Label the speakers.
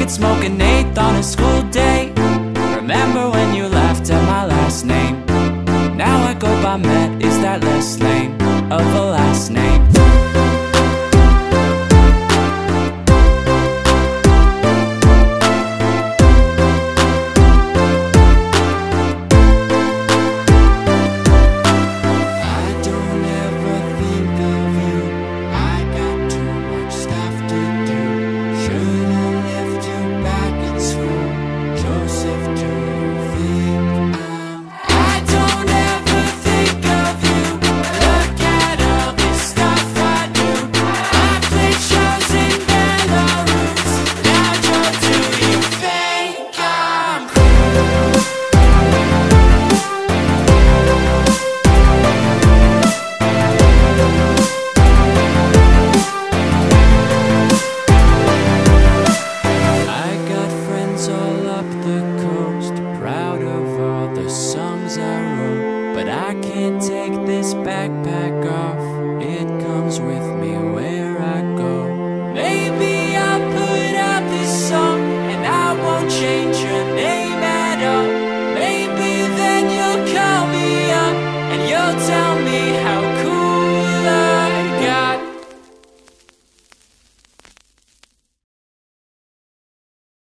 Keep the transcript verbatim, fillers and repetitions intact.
Speaker 1: could smoke an eighth on a school day. Remember when you laughed at my last name? Now I go by Matt, is that less lame of a last name? But I can't take this backpack off, it comes with